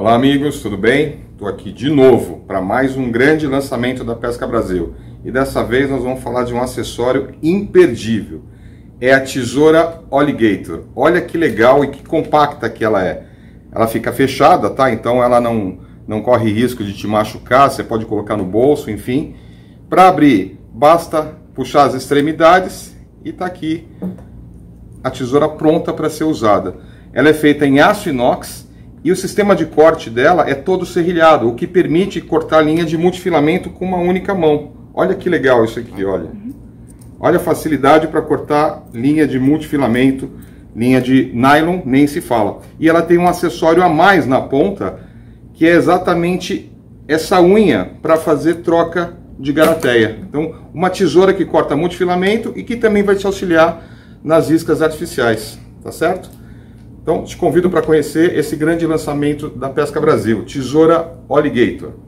Olá amigos, tudo bem? Estou aqui de novo para mais um grande lançamento da Pesca Brasil. E dessa vez nós vamos falar de um acessório imperdível. É a tesoura Alligator. Olha que legal e que compacta que ela é. Ela fica fechada, tá? Então ela não corre risco de te machucar, você pode colocar no bolso, enfim. Para abrir, basta puxar as extremidades e tá aqui a tesoura pronta para ser usada. Ela é feita em aço inox e o sistema de corte dela é todo serrilhado, o que permite cortar linha de multifilamento com uma única mão. Olha que legal isso aqui, olha. Olha a facilidade para cortar linha de multifilamento, linha de nylon, nem se fala. E ela tem um acessório a mais na ponta, que é exatamente essa unha para fazer troca de garateia. Então, uma tesoura que corta multifilamento e que também vai te auxiliar nas iscas artificiais, tá certo? Então, te convido para conhecer esse grande lançamento da Pesca Brasil, tesoura Alligator.